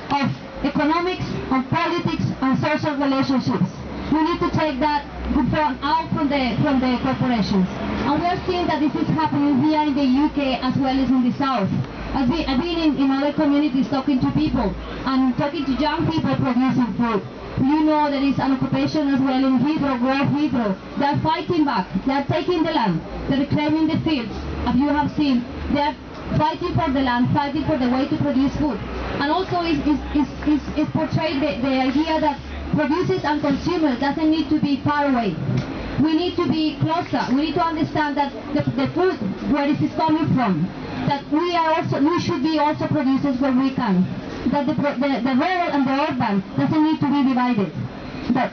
of economics, of politics, and social relationships. We need to take that out from the corporations. And we are seeing that this is happening here in the UK as well as in the South. I've been in other communities talking to people and talking to young people producing food. You know there is an occupation as well in Heathrow, Great Heathrow. They are fighting back. They are taking the land. They are reclaiming the fields. As you have seen, they are fighting for the land, fighting for the way to produce food. And also is portrayed the idea that producers and consumers doesn't need to be far away. We need to be closer. We need to understand that the food, where it is coming from, that we should be also producers where we can. That the rural and the urban doesn't need to be divided. That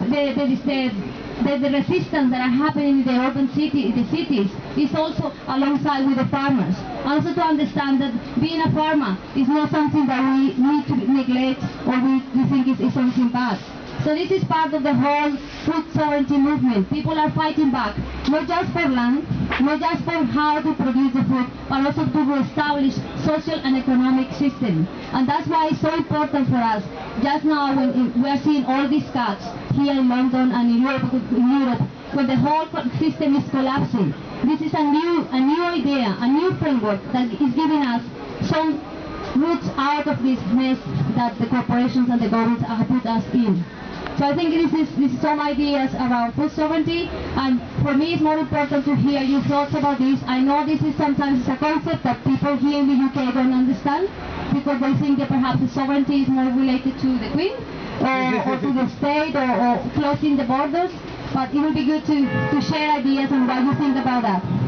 the resistance that are happening in the urban cities is also alongside with the farmers. Also to understand that being a farmer is not something that we need to neglect or we think is something bad. So this is part of the whole food sovereignty movement. People are fighting back, not just for land, not just for how to produce the food, but also to establish social and economic system. And that's why it's so important for us. Just now when we are seeing all these cuts here in London and in Europe, when the whole system is collapsing, this is a new idea, a new framework that is giving us some roots out of this mess that the corporations and the governments have put us in. So I think this is some ideas about food sovereignty, and for me it's more important to hear your thoughts about this. I know this is sometimes a concept that people here in the UK don't understand, because they think that perhaps the sovereignty is more related to the Queen, or to the state, or closing the borders, but it will be good to share ideas on what you think about that.